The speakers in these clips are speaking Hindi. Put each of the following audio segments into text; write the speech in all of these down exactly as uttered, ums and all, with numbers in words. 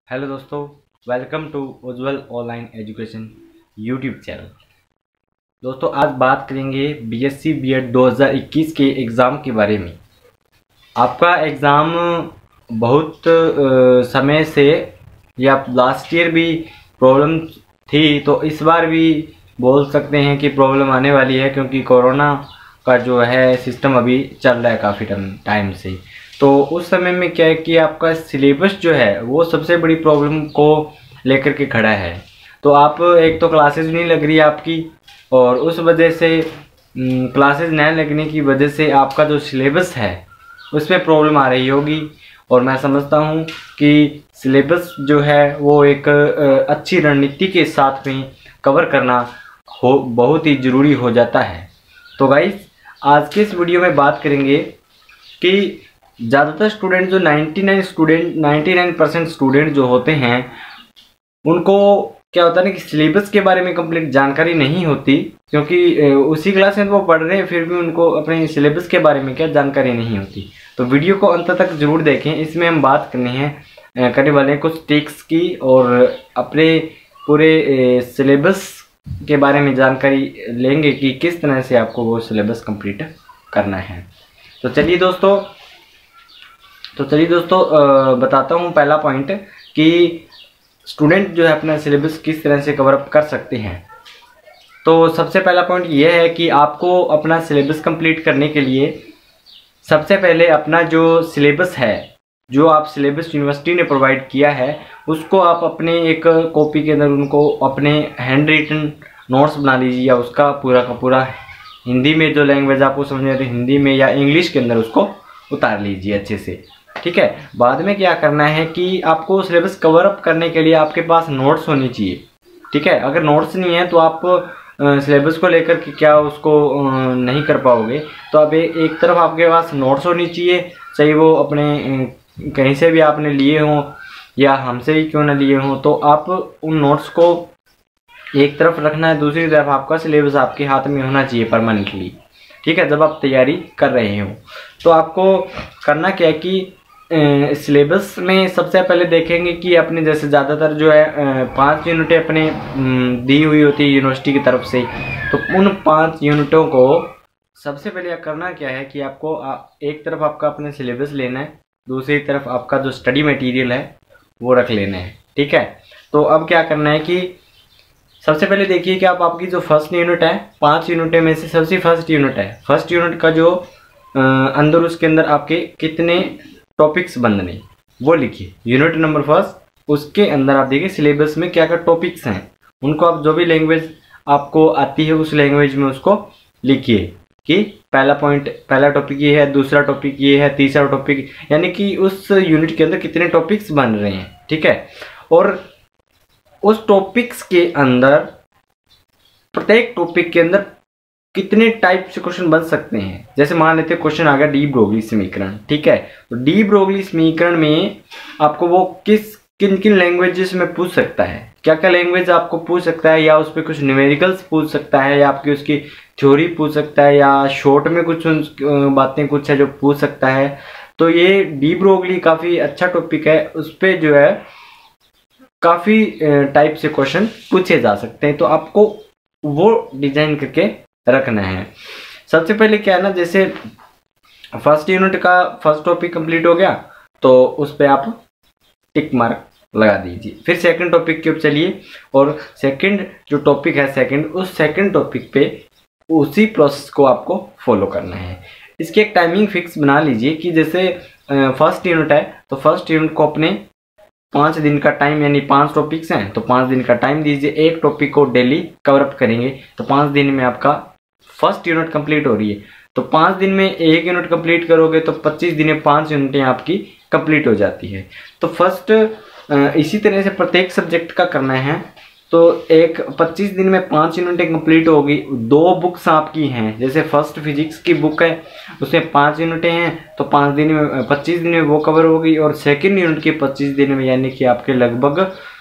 हेलो दोस्तों, welcome to Ujjwal online education YouTube channel. दोस्तों आज बात करेंगे बीएससी बीएड दो हज़ार इक्कीस के एग्ज़ाम के बारे में। आपका एग्ज़ाम बहुत अ, समय से या लास्ट ईयर भी प्रॉब्लम थी, तो इस बार भी बोल सकते हैं कि प्रॉब्लम आने वाली है, क्योंकि कोरोना का जो है सिस्टम अभी चल रहा है काफ़ी टाइम से। तो उस समय में क्या है कि आपका सिलेबस जो है वो सबसे बड़ी प्रॉब्लम को लेकर के खड़ा है। तो आप एक तो क्लासेस नहीं लग रही है आपकी, और उस वजह से क्लासेस न लगने की वजह से आपका जो सिलेबस है उसमें प्रॉब्लम आ रही होगी। और मैं समझता हूँ कि सिलेबस जो है वो एक अच्छी रणनीति के साथ में कवर करना हो बहुत ही ज़रूरी हो जाता है। तो गाइस आज के इस वीडियो में बात करेंगे कि ज़्यादातर स्टूडेंट जो निन्यानवे स्टूडेंट निन्यानवे परसेंट स्टूडेंट जो होते हैं उनको क्या होता है ना कि सिलेबस के बारे में कंप्लीट जानकारी नहीं होती, क्योंकि उसी क्लास में वो पढ़ रहे हैं फिर भी उनको अपने सिलेबस के बारे में क्या जानकारी नहीं होती। तो वीडियो को अंत तक जरूर देखें। इसमें हम बात करनी है करने वाले हैं कुछ टिप्स की, और अपने पूरे सिलेबस के बारे में जानकारी लेंगे कि किस तरह से आपको वो सिलेबस कंप्लीट करना है। तो चलिए दोस्तों तो चलिए दोस्तों बताता हूँ पहला पॉइंट कि स्टूडेंट जो है अपना सिलेबस किस तरह से कवर अप कर सकते हैं। तो सबसे पहला पॉइंट ये है कि आपको अपना सिलेबस कंप्लीट करने के लिए सबसे पहले अपना जो सिलेबस है, जो आप सिलेबस यूनिवर्सिटी ने प्रोवाइड किया है, उसको आप अपने एक कॉपी के अंदर उनको अपने हैंड रिटन नोट्स बना लीजिए, या उसका पूरा का पूरा हिंदी में जो लैंग्वेज आपको समझ में आती है हिंदी में या इंग्लिश के अंदर उसको उतार लीजिए अच्छे से। ठीक है, बाद में क्या करना है कि आपको सिलेबस कवर अप करने के लिए आपके पास नोट्स होनी चाहिए। ठीक है, अगर नोट्स नहीं है तो आप सिलेबस को लेकर के क्या उसको नहीं कर पाओगे। तो अब एक, एक तरफ आपके पास नोट्स होनी चाहिए, चाहे वो अपने कहीं से भी आपने लिए हों या हमसे ही क्यों ना लिए हों, तो आप उन नोट्स को एक तरफ रखना है, दूसरी तरफ आपका सिलेबस आपके हाथ में होना चाहिए परमानेंटली। ठीक है, जब आप तैयारी कर रहे हो तो आपको करना क्या है कि सिलेबस में सबसे पहले देखेंगे कि अपने जैसे ज़्यादातर जो है पांच यूनिटें अपने दी हुई होती है यूनिवर्सिटी की तरफ से। तो उन पांच यूनिटों को सबसे पहले करना क्या है कि आपको आ, एक तरफ आपका अपने सिलेबस लेना है, दूसरी तरफ आपका जो स्टडी मटेरियल है वो रख लेना है। ठीक है, तो अब क्या करना है कि सबसे पहले देखिए कि आप आपकी जो फर्स्ट यूनिट है, पांच यूनिटें में से सबसे फर्स्ट यूनिट है, फर्स्ट यूनिट का जो आ, अंदर उसके अंदर आपके कितने टॉपिक्स बनने वो लिखिए। यूनिट नंबर फर्स्ट, उसके अंदर आप देखिए सिलेबस में क्या क्या टॉपिक्स हैं, उनको आप जो भी लैंग्वेज आपको आती है उस लैंग्वेज में उसको लिखिए कि पहला पॉइंट पहला टॉपिक ये है, दूसरा टॉपिक ये है, तीसरा टॉपिक, यानी कि उस यूनिट के अंदर कितने टॉपिक्स बन रहे हैं। ठीक है, और उस टॉपिक्स के अंदर प्रत्येक टॉपिक के अंदर कितने टाइप से क्वेश्चन बन सकते हैं। जैसे मान लेते हैं क्वेश्चन आ गया डी ब्रोगली समीकरण। ठीक है, तो डी ब्रोगली समीकरण में आपको वो किस किन किन लैंग्वेजेस में पूछ सकता है, क्या क्या लैंग्वेज आपको पूछ सकता है, या उस पर कुछ न्यूमेरिकल्स पूछ सकता है, या आपकी उसकी थ्योरी पूछ सकता है, या शॉर्ट में कुछ बातें कुछ है जो पूछ सकता है। तो ये डी ब्रोगली काफ़ी अच्छा टॉपिक है, उस पर जो है काफ़ी टाइप से क्वेश्चन पूछे जा सकते हैं। तो आपको वो डिजाइन करके रखना है। सबसे पहले क्या है ना, जैसे फर्स्ट यूनिट का फर्स्ट टॉपिक कंप्लीट हो गया तो उस पर आप टिक मार्क लगा दीजिए। फिर सेकंड टॉपिक के ऊपर चलिए, और सेकंड जो टॉपिक है सेकंड, उस सेकंड टॉपिक पे उसी प्रोसेस को आपको फॉलो करना है। इसकी एक टाइमिंग फिक्स बना लीजिए कि जैसे फर्स्ट यूनिट है तो फर्स्ट यूनिट को अपने पाँच दिन का टाइम, यानी पांच टॉपिक्स हैं तो पाँच दिन का टाइम दीजिए। एक टॉपिक को डेली कवर अप करेंगे तो पाँच दिन में आपका फर्स्ट यूनिट कंप्लीट हो रही है। तो पाँच दिन में एक यूनिट कंप्लीट करोगे तो पच्चीस दिन में पांच यूनिटें आपकी कंप्लीट हो जाती है। तो फर्स्ट इसी तरह से प्रत्येक सब्जेक्ट का करना है। तो एक पच्चीस दिन में पांच यूनिटें कंप्लीट होगी। दो बुक्स आपकी हैं, जैसे फर्स्ट फिजिक्स की बुक है उसमें पांच यूनिटें हैं तो पाँच दिन में पच्चीस दिन में वो कवर होगी, और सेकेंड यूनिट के पच्चीस दिन में यानी कि आपके लगभग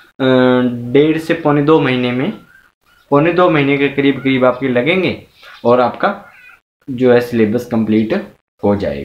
डेढ़ से पौने दो महीने में पौने दो महीने के करीब करीब आपके लगेंगे, और आपका जो है सिलेबस कंप्लीट हो जाएगा।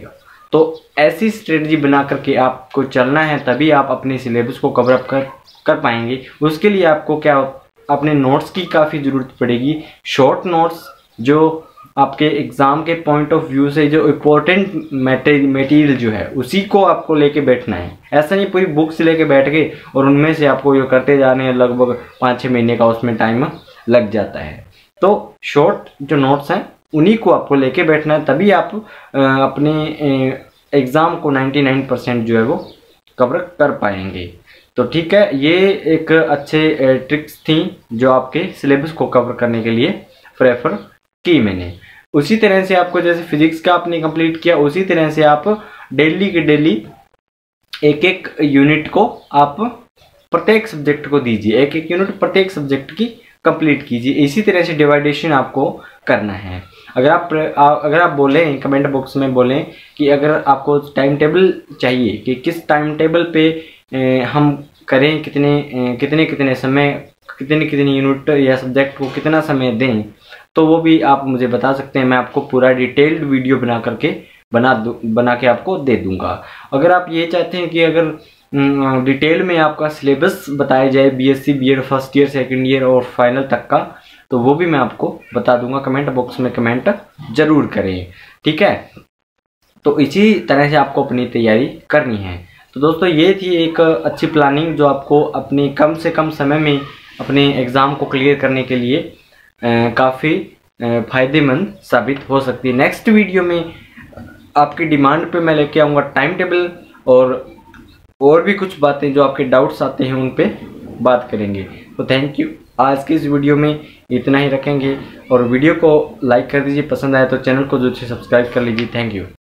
तो ऐसी स्ट्रेटजी बना करके आपको चलना है, तभी आप अपने सिलेबस को कवर अप कर कर पाएंगे। उसके लिए आपको क्या अपने नोट्स की काफ़ी ज़रूरत पड़ेगी। शॉर्ट नोट्स जो आपके एग्ज़ाम के पॉइंट ऑफ व्यू से जो इम्पोर्टेंट मटेरियल जो है उसी को आपको लेके बैठना है। ऐसा नहीं पूरी बुक्स लेके बैठ गए और उनमें से आपको जो करते जाने हैं, लगभग पाँच छः महीने का उसमें टाइम लग जाता है। तो शॉर्ट जो नोट्स हैं उन्हीं को आपको लेके बैठना है, तभी आप अपने एग्ज़ाम को निन्यानवे परसेंट जो है वो कवर कर पाएंगे। तो ठीक है, ये एक अच्छे ट्रिक्स थी जो आपके सिलेबस को कवर करने के लिए प्रेफर की मैंने। उसी तरह से आपको जैसे फिजिक्स का आपने कंप्लीट किया, उसी तरह से आप डेली के डेली एक एक यूनिट को आप प्रत्येक सब्जेक्ट को दीजिए, एक एक यूनिट प्रत्येक सब्जेक्ट की कंप्लीट कीजिए। इसी तरह से डिवाइडेशन आपको करना है। अगर आप अगर आप बोलें कमेंट बॉक्स में बोलें कि अगर आपको टाइम टेबल चाहिए कि किस टाइम टेबल पे हम करें, कितने कितने कितने समय कितने कितने यूनिट या सब्जेक्ट को कितना समय दें, तो वो भी आप मुझे बता सकते हैं। मैं आपको पूरा डिटेल्ड वीडियो बना करके बना दूँ बना के आपको दे दूंगा। अगर आप ये चाहते हैं कि अगर डिटेल में आपका सिलेबस बताया जाए BSc BEd first year second year और फाइनल तक का, तो वो भी मैं आपको बता दूंगा। कमेंट बॉक्स में कमेंट जरूर करें, ठीक है। तो इसी तरह से आपको अपनी तैयारी करनी है। तो दोस्तों ये थी एक अच्छी प्लानिंग जो आपको अपने कम से कम समय में अपने एग्ज़ाम को क्लियर करने के लिए काफ़ी फ़ायदेमंद साबित हो सकती है। नेक्स्ट वीडियो में आपकी डिमांड पे मैं लेके आऊँगा टाइम टेबल और और भी कुछ बातें जो आपके डाउट्स आते हैं उन पे बात करेंगे। तो थैंक यू। आज की इस वीडियो में इतना ही रखेंगे और वीडियो को लाइक कर दीजिए, पसंद आए तो चैनल को जो है सब्सक्राइब कर लीजिए। Thank you.